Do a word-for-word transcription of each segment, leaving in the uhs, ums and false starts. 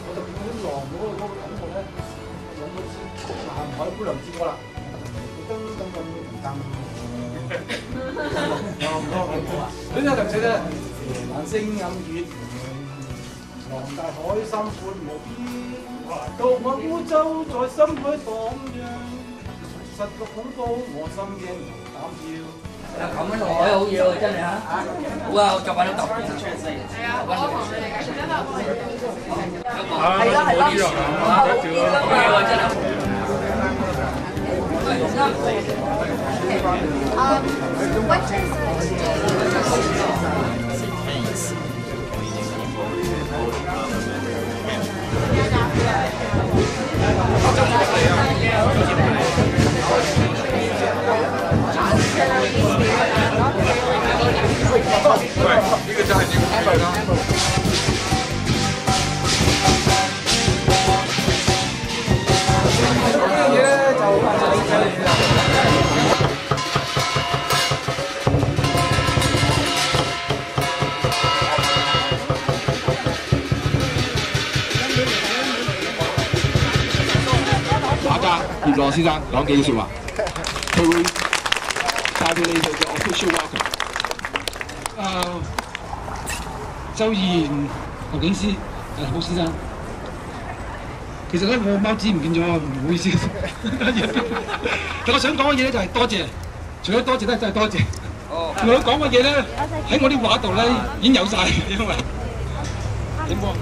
我就見到啲狼嗰個嗰個感覺咧，諗到南海姑娘之歌啦，噔噔噔噔。呢隻就寫咧，夜晚星暗月，浪大海深闊無邊，獨我孤舟在深海蕩漾，實覺恐怖我心驚膽跳。 咁樣同海好嘢喎，真係嚇！好啊，我作品都特別。係啊，我學你嘅，係啦係啦，好嘢喎真係。Um, what is 喂，呢個就係要睇啦。 呢樣嘢咧就好難理解啦。 畫家葉浪先生講幾句説話，佢會帶俾你哋嘅 official welcome。誒，周賢何景師誒好先生，其實咧我貓紙唔見咗，唔好意思。但我想講嘅嘢咧就係多謝，除咗多謝咧真係多謝。我講嘅嘢咧喺我啲畫度咧已經有晒，因為點講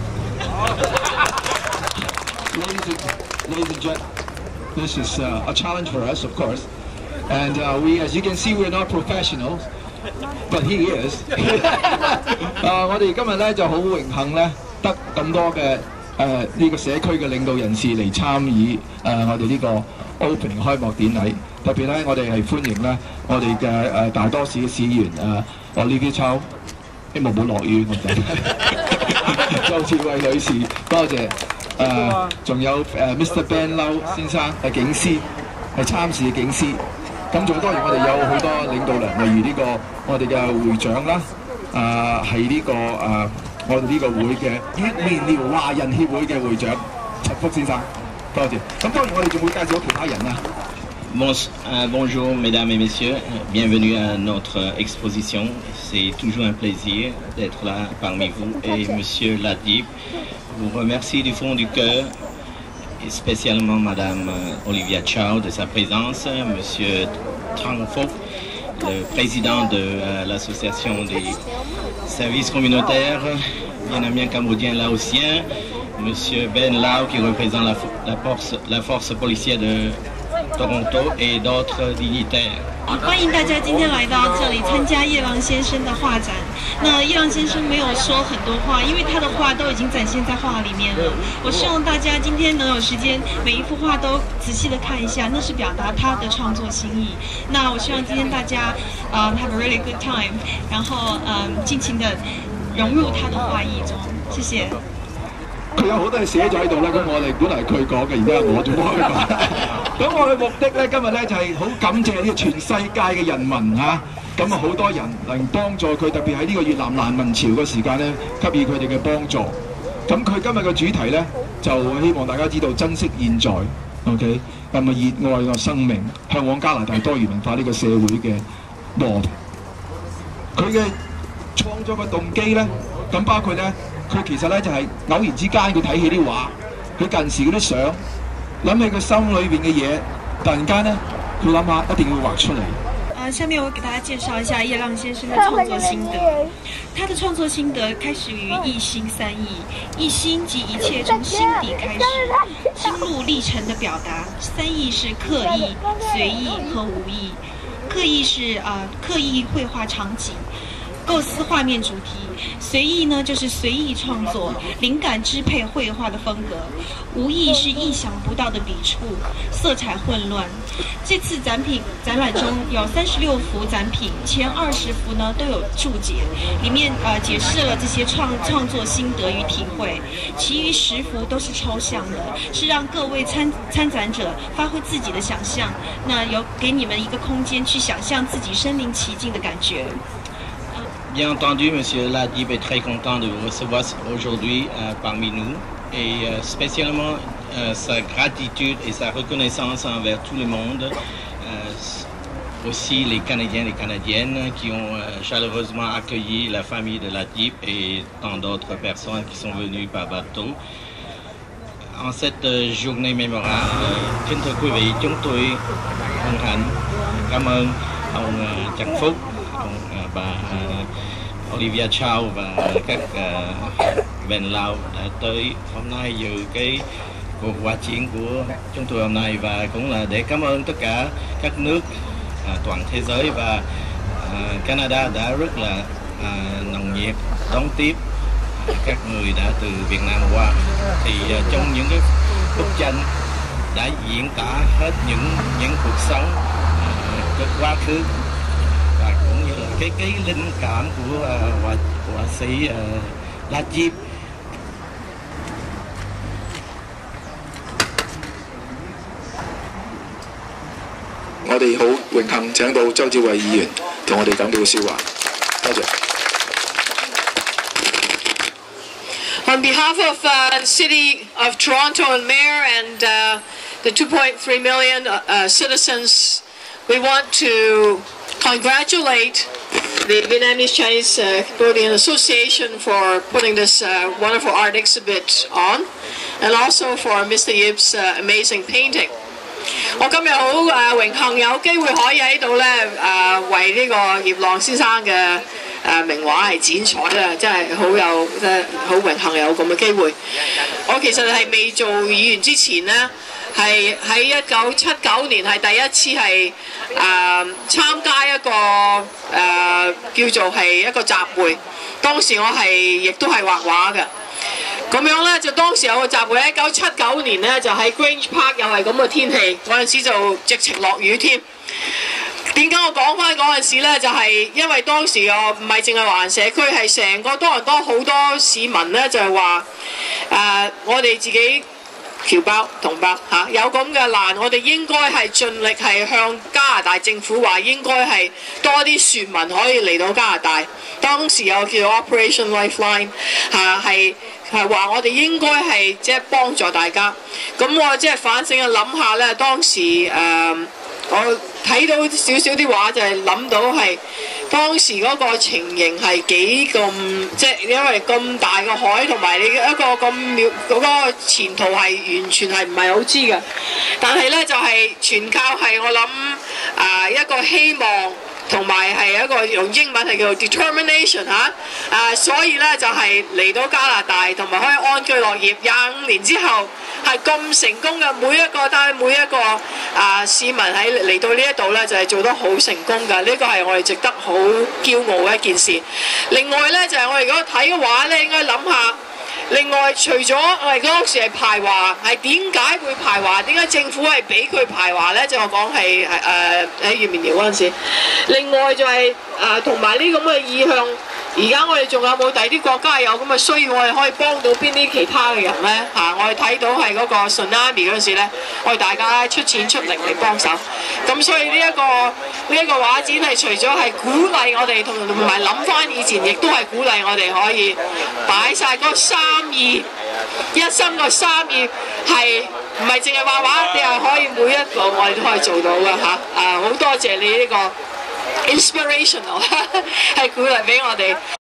？Ladies and gentlemen, this is uh, a challenge for us, of course, and uh, we, as you can see, we're not professionals. But he is 啊！我哋今日咧就好榮幸咧，得咁多嘅誒呢個社區嘅領導人士嚟參與誒、呃、我哋呢個 opening 開幕典禮。特別咧，我哋係歡迎咧我哋嘅誒大多市嘅市議員誒Olivia Chow，希望冇落雨我哋。周志偉女士，多謝誒，仲、呃、有誒 Mister Ben Lau 先生係警司，係參事嘅警司。咁仲當然我哋有好多領導人，例如呢、這個我哋嘅會長啦，啊係呢個啊我哋呢個會嘅粵聯寮華人協會嘅會長陳福先生，多謝。咁當然我哋仲會介紹其他人啦。 Bon, euh, bonjour mesdames et messieurs, bienvenue à notre exposition. C'est toujours un plaisir d'être là parmi vous et monsieur latyip vous remercie du fond du cœur. Et spécialement Madame Olivia Chow de sa présence, Monsieur Trang Phuc, le président de euh, l'association des services communautaires vietnamiens cambodgiens laotiens, Monsieur Ben Lau qui représente la, la, force, la force policière de Toronto et d'autres dignitaires. 欢迎大家今天来到这里参加叶浪先生的画展。那叶浪先生没有说很多话，因为他的画都已经展现在画里面了。我希望大家今天能有时间，每一幅画都仔细的看一下，那是表达他的创作心意。那我希望今天大家，呃、um, have a really good time， 然后嗯、um, 尽情的融入他的画意中。謝謝。 佢有好多嘢寫咗喺度啦，咁我哋本嚟佢講嘅，而家我做開講。咁我嘅目的咧，今日咧就係、是、好感謝呢個全世界嘅人民嚇，咁啊好多人能幫助佢，特別喺呢個越南難民潮嘅時間咧，給予佢哋嘅幫助。咁佢今日嘅主題咧，就希望大家知道珍惜現在 ，OK， 咁啊熱愛個生命，向往加拿大多元文化呢個社會嘅和平。佢嘅創作嘅動機咧，咁包括咧。佢其實咧就係、是、偶然之間佢睇起啲畫，佢近時嗰啲相，諗起佢心裏邊嘅嘢，突然間咧佢諗下一定要畫出嚟。 呃，下面我給大家介紹一下葉浪先生的創作心得。他的創作心得開始於一心三意，一心即一切從心底開始，心路歷程的表達；三意是刻意、隨意和無意。刻意是啊、呃，刻意繪畫場景。構思畫面主題，隨意呢就是隨意創作，靈感支配繪畫的風格。無意是意想不到的筆觸，色彩混亂。這次展品展覽中有三十六幅展品，前二十幅呢都有注解，裡面呃解釋了這些創創作心得與體會。其餘十幅都是抽象的，是讓各位參參展者發揮自己的想象，那有給你們一個空間去想象自己身臨其境的感覺。 Bien entendu, Monsieur latyip est très content de vous recevoir aujourd'hui euh, parmi nous et euh, spécialement euh, sa gratitude et sa reconnaissance envers tout le monde, euh, aussi les Canadiens et les Canadiennes qui ont euh, chaleureusement accueilli la famille de latyip et tant d'autres personnes qui sont venues par bateau. En cette uh, journée mémorable, kính thưa quý vị, chúng tôi hân hạnh cảm ơn ông uh, Trần Phúc, ông, uh, bà uh, Olivia Chow và các uh, bên Lào đã tới hôm nay dự cái cuộc hòa chiến của chúng tôi hôm nay, và cũng là để cảm ơn tất cả các nước uh, toàn thế giới, và uh, Canada đã rất là uh, nồng nhiệt đón tiếp các người đã từ Việt Nam qua. Thì uh, trong những cái bức tranh đã diễn tả hết những những cuộc sống uh, cái quá khứ, và cũng như là cái cái linh cảm của uh, họa họa sĩ uh, latyip. 我哋好榮幸請到周志偉議員同我哋講到笑話，多謝。 On behalf of uh, the City of Toronto and Mayor and uh, the two point three million uh, citizens, we want to congratulate the Vietnamese Chinese uh, Cambodian Association for putting this uh, wonderful art exhibit on, and also for Mister Yip's uh, amazing painting. 我今日好誒榮幸有機會可以喺度咧誒為呢個葉浪先生嘅誒名畫係剪彩啦，真係好有即係好榮幸有咁嘅機會。我其實係未做議員之前咧，係喺一九七九年係第一次係誒、呃、參加一個誒、呃、叫做係一個集會，當時我係亦都係畫畫嘅。咁樣咧就當時有個集會，一九七九年咧就喺 Grange Park 又係咁嘅天氣，嗰陣時就直情落雨添。點解我講翻嗰陣時咧？就係、是、因為當時我唔係淨係華人社區，係成個多倫多好多市民咧就係話誒，我哋自己僑胞同胞嚇、啊、有咁嘅難，我哋應該係盡力係向加拿大政府話應該係多啲船民可以嚟到加拿大。當時有叫做 Operation Lifeline 嚇係。係話我哋應該係即係幫助大家，咁我即係反省啊諗下咧，當時誒、呃、我睇到少少啲畫就係諗到係當時嗰個情形係幾咁，即係因為咁大個海同埋你一個咁妙嗰個前途係完全係唔係好知嘅，但係咧就係、是、全靠係我諗啊、呃、一個希望。同埋係一個用英文係叫做 determination 嚇，啊所以咧就係、是、嚟到加拿大同埋可以安居樂業，廿五年之後係咁成功嘅，每一個但係每一個啊市民喺嚟到呢一度咧就係、是、做得好成功㗎，呢、這個係我哋值得好驕傲嘅一件事。另外咧就係、是、我哋如果睇嘅話咧，應該諗下。另外，除咗我哋嗰時係排華，係點解會排華？點解政府係俾佢排華咧？即係我講係誒喺月面寮嗰陣時。另外就係誒同埋呢咁嘅意向，而家我哋仲有冇第二啲國家有咁嘅需要？我哋可以幫到邊啲其他嘅人咧？嚇、啊，我哋睇到係嗰個 tsunami 嗰陣時咧，我哋大家出錢出力嚟幫手。咁所以呢、這、一個呢一、這個畫展係除咗係鼓勵我哋同同埋諗翻以前，亦都係鼓勵我哋可以擺晒嗰三意一心個三意係唔係淨係畫畫，你係可以每一個我哋都可以做到嘅嚇。啊，好多謝你呢個 inspirational 係鼓勵俾我哋。